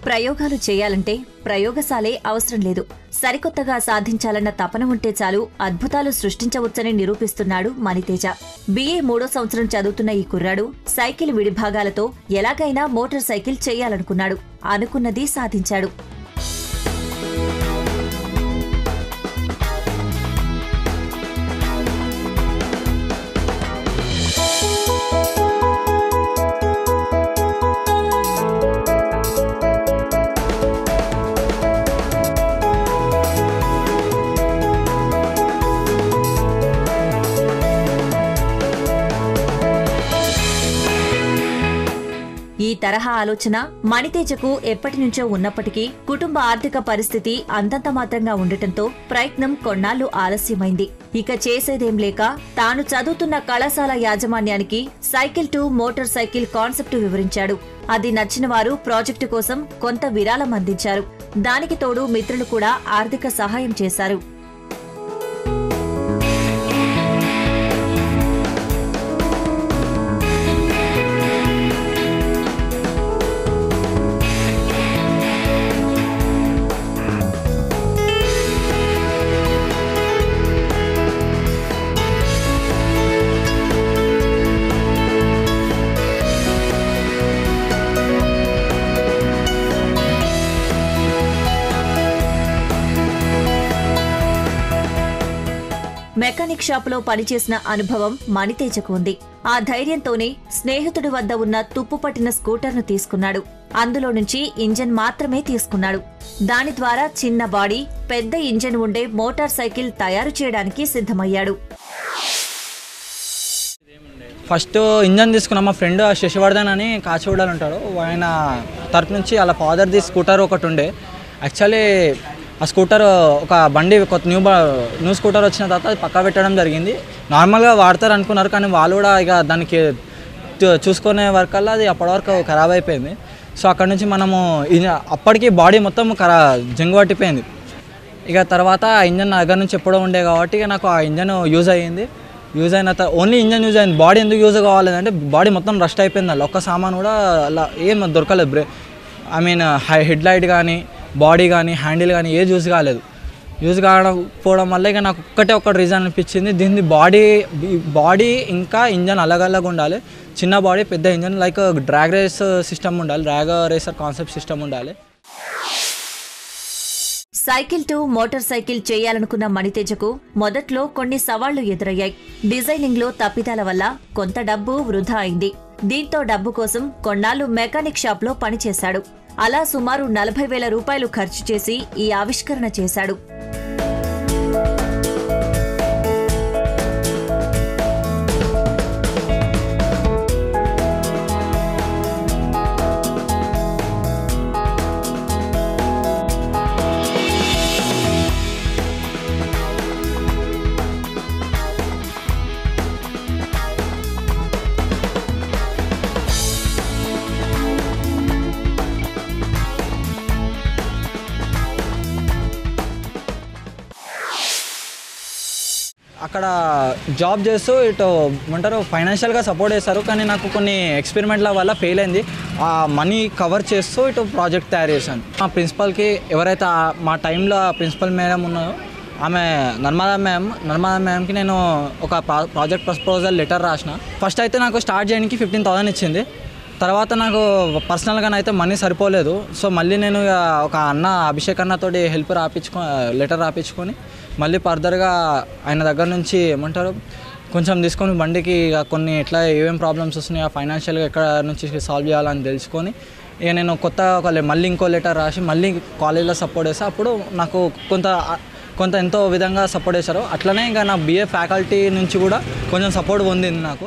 ప్రయోగాలు చేయాలంటే ప్రయోగశాలే అవసరం లేదు. సరికొత్తగా సాధించాలన్న తపన ఉంటే చాలు అద్భుతాలు సృష్టించవచ్చని నిరూపిస్తున్నాడు మణితేజ. BA 3వ సంవత్సరం చదువుతున్న ఈ కుర్రాడు సైకిల్ విడిభాగాలతో ఎలాగైనా మోటార్ సైకిల్ చేయాలనుకున్నాడు. అనుకున్నది సాధించాడు. ఈ తరహా ఆలోచన మణితేజకు ఎప్పటినుంచో ఉన్నప్పటికీ కుటుంబ ఆర్థిక పరిస్థితి అంతంత మాత్రంగా ఉండటంతో ప్రయత్నం కొన్నాళ్లు ఆలస్యమైంది. ఇక చేసేదేం లేక తాను చదువుతున్న కళాశాల యాజమాన్యానికి cycle to motorcycle concept వివరించాడు. అది నచ్చిన వారు ప్రాజెక్టు కోసం కొంత విరాళం అందించారు. దానికి తోడు మిత్రులు కూడా ఆర్థిక సహాయం చేశారు. మెకానిక్ షాపులో పనిచేసిన అనుభవం మణితేజకు ఉంది. ఆ ధైర్యంతోనే స్నేహితుడి వద్ద ఉన్న తుప్పుపట్టిన స్కూటర్ను తీసుకున్నాడు. అందులో నుంచి ఇంజన్ మాత్రమే తీసుకున్నాడు. దాని ద్వారా చిన్న బాడీ, పెద్ద ఇంజన్ ఉండే మోటార్ సైకిల్ తయారు చేయడానికి సిద్ధమయ్యాడు. ఫస్ట్ ఇంజన్ తీసుకున్నాం. మా ఫ్రెండ్ శశివర్ధన్ అని కాచిగూడలో ఉంటాడు. ఆయన తరపు నుంచి అలా ఫాదర్ది స్కూటర్ ఒకటి ఉండే. యాక్చువల్లీ ఆ స్కూటర్ ఒక బండి కొత్త న్యూ స్కూటర్ వచ్చిన తర్వాత అది పక్కా పెట్టడం జరిగింది. నార్మల్గా వాడతారు అనుకున్నారు, కానీ వాళ్ళు కూడా ఇక దానికి చూసుకునే వరకల్లా అది అప్పటి వరకు ఖరాబ్ అయిపోయింది. సో అక్కడ నుంచి మనము అప్పటికి బాడీ మొత్తం జంగు పట్టిపోయింది. ఇక తర్వాత ఇంజన్ నా దగ్గర నుంచి ఎప్పుడో ఉండే కాబట్టి ఇక నాకు ఆ ఇంజన్ యూజ్ అయ్యింది. యూజ్ అయిన తర్వాత ఓన్లీ ఇంజన్ యూజ్ అయింది. బాడీ ఎందుకు యూజ్ కావాలంటే బాడీ మొత్తం రస్ట్ అయిపోయింది. అలా ఒక్క సామాన్ కూడా అలా ఏం దొరకలేదు. హెడ్ లైట్ కానీ, బాడీ కానీ, హ్యాండిల్ కానీ ఏది యూజ్ కాలేదు. యూజ్ కాకపోవడం వల్ల ఇక నాకు ఒక్కటి రీజన్ అనిపించింది. దీన్ని బాడీ ఇంకా ఇంజన్ అలగల్లగా ఉండాలి. చిన్న బాడీ, పెద్ద engine, like drag race system ఉండాలి. డ్రాగ్ రేసర్ కాన్సెప్ట్ సిస్టమ్ ఉండాలి. సైకిల్ టు మోటార్ సైకిల్ చేయాలనుకున్న మణితేజకు మొదట్లో కొన్ని సవాళ్లు ఎదురయ్యాయి. డిజైనింగ్ లో తప్పిదాల వల్ల కొంత డబ్బు వృధా అయింది. దీంతో డబ్బు కోసం కొన్నాళ్లు మెకానిక్ షాప్ లో పనిచేశాడు. అలా సుమారు 40,000 రూపాయలు ఖర్చు చేసి ఈ ఆవిష్కరణ చేశాడు. అక్కడ జాబ్ చేస్తూ ఇటు ఏమంటారు ఫైనాన్షియల్గా సపోర్ట్ చేస్తారు, కానీ నాకు కొన్ని ఎక్స్పెరిమెంట్ల వల్ల ఫెయిల్ అయింది. ఆ మనీ కవర్ చేస్తూ ఇటు ప్రాజెక్ట్ తయారు చేశాను. మా ప్రిన్సిపల్కి ఎవరైతే మా టైంలో ప్రిన్సిపల్ మేడం ఉన్నారో ఆమె నర్మదా మ్యామ్కి నేను ఒక ప్రాజెక్ట్ ప్రపోజల్ లెటర్ రాసిన. ఫస్ట్ అయితే నాకు స్టార్ట్ చేయడానికి 15,000 ఇచ్చింది. తర్వాత నాకు పర్సనల్గానైతే మనీ సరిపోలేదు. సో మళ్ళీ నేను ఒక అభిషేక్ అన్నతోటి లెటర్ రాపించుకొని మళ్ళీ ఫర్దర్గా ఆయన దగ్గర నుంచి ఏమంటారు కొంచెం తీసుకొని బండికి కొన్ని ఎట్లా ఏమేం ప్రాబ్లమ్స్ వస్తున్నాయి, ఫైనాన్షియల్గా ఎక్కడ నుంచి సాల్వ్ చేయాలని తెలుసుకొని ఇక నేను మళ్ళీ ఇంకో లెటర్ రాసి మళ్ళీ కాలేజ్లో సపోర్ట్ చేస్తే అప్పుడు నాకు కొంత ఎంతో విధంగా సపోర్ట్ చేశారు. అట్లనే ఇంకా నా BA ఫ్యాకల్టీ నుంచి కూడా కొంచెం సపోర్ట్ పొందింది నాకు.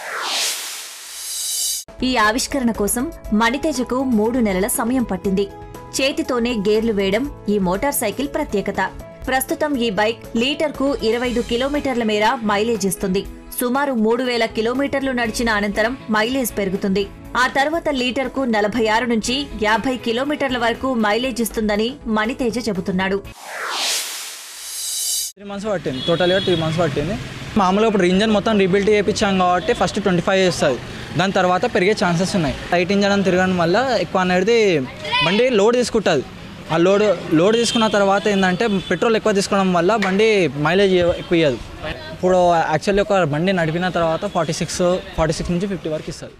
ఈ ఆవిష్కరణ కోసం మణితేజకు 3 నెలల సమయం పట్టింది. చేతితోనే గేర్లు వేయడం ఈ మోటార్ సైకిల్ ప్రత్యేకత. ప్రస్తుతం ఈ బైక్ లీటర్కు 25 కిలోమీటర్ల మేర మైలేజ్ ఇస్తుంది. సుమారు 3,000 కిలోమీటర్లు నడిచిన అనంతరం మైలేజ్ పెరుగుతుంది. ఆ తర్వాత లీటర్కు 46 నుంచి 50 కిలోమీటర్ల వరకు మైలేజ్ ఇస్తుందని మణితేజ చెబుతున్నాడు. 3 months పట్టింది. టోటల్గా 3 months పట్టింది. మామూలుగా ఇప్పుడు ఇంజన్ మొత్తం రీబిల్డ్ చేయించాం కాబట్టి ఫస్ట్ 25 చేస్తుంది. దాని తర్వాత పెరిగే ఛాన్సెస్ ఉన్నాయి. టైట్ ఇంజన్ అని తిరగడం వల్ల ఎక్కువ అనేది బండి లోడ్ తీసుకుంటుంది. ఆ లోడ్ తీసుకున్న తర్వాత ఏంటంటే పెట్రోల్ ఎక్కువ తీసుకోవడం వల్ల బండి మైలేజ్ ఎక్కువ ఇవ్వదు. ఇప్పుడు యాక్చువల్లీ ఒక బండి నడిపిన తర్వాత 46 నుంచి 50 వరకు ఇస్తుంది.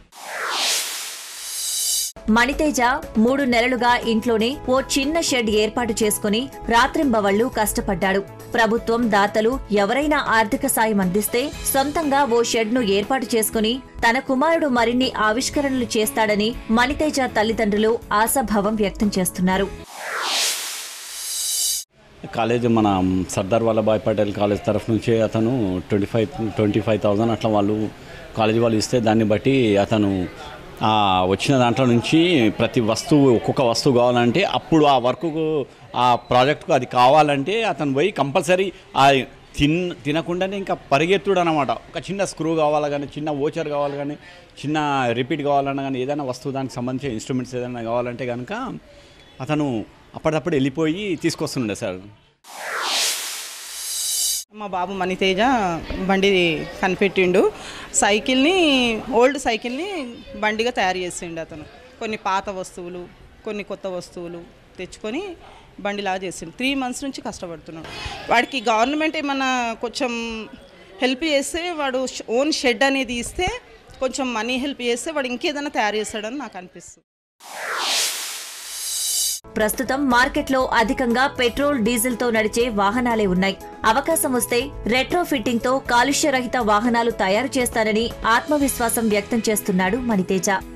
మణితేజ 3 నెలలుగా ఇంట్లోనే ఓ చిన్న షెడ్ ఏర్పాటు చేసుకుని రాత్రింబవళ్లు కష్టపడ్డాడు. ప్రభుత్వం, దాతలు ఎవరైనా ఆర్థిక సాయం అందిస్తే సొంతంగా ఓ షెడ్ను ఏర్పాటు చేసుకుని తన కుమారుడు మరిన్ని ఆవిష్కరణలు చేస్తాడని మణితేజ తల్లిదండ్రులు ఆశాభావం వ్యక్తం చేస్తున్నారు. కాలేజ్ మన సర్దార్ వల్లభాయ్ పటేల్ కాలేజ్ తరఫు నుంచి అతను 25,000 అట్లా వాళ్ళు కాలేజీ వాళ్ళు ఇస్తే దాన్ని బట్టి అతను వచ్చిన దాంట్లో నుంచి ప్రతి వస్తువు ఒక్కొక్క వస్తువు కావాలంటే అప్పుడు ఆ వర్క్కు ఆ ప్రాజెక్టుకు అది కావాలంటే అతను పోయి కంపల్సరీ తినకుండానే ఇంకా పరిగెత్తుడు అనమాట. ఒక చిన్న స్క్రూ కావాలి కానీ, చిన్న ఓచర్ కావాలి కానీ, చిన్న రిపీట్ కావాలన్నా కానీ, ఏదైనా వస్తువు దానికి సంబంధించిన ఇన్స్ట్రుమెంట్స్ ఏదైనా కావాలంటే కనుక అతను అప్పటికప్పుడు వెళ్ళిపోయి తీసుకొస్తుండే సార్. మా బాబు మణితేజ బండి కనిపెట్టిండు. ఓల్డ్ సైకిల్ని బండిగా తయారు చేసిండు అతను. కొన్ని పాత వస్తువులు, కొన్ని కొత్త వస్తువులు తెచ్చుకొని బండిలాగా చేసిండు. 3 months నుంచి కష్టపడుతున్నాడు. వాడికి గవర్నమెంట్ ఏమన్నా కొంచెం హెల్ప్ చేస్తే, వాడు ఓన్ షెడ్ అనేది ఇస్తే, కొంచెం మనీ హెల్ప్ చేస్తే వాడు ఇంకేదైనా తయారు చేస్తాడని నాకు అనిపిస్తుంది. ప్రస్తుతం మార్కెట్లో అధికంగా పెట్రోల్, డీజిల్ తో నడిచే వాహనాలే ఉన్నాయి. అవకాశం వస్తే రెట్రో ఫిట్టింగ్ తో కాలుష్యరహిత వాహనాలు తయారు చేస్తానని ఆత్మవిశ్వాసం వ్యక్తం చేస్తున్నాడు మణితేజ.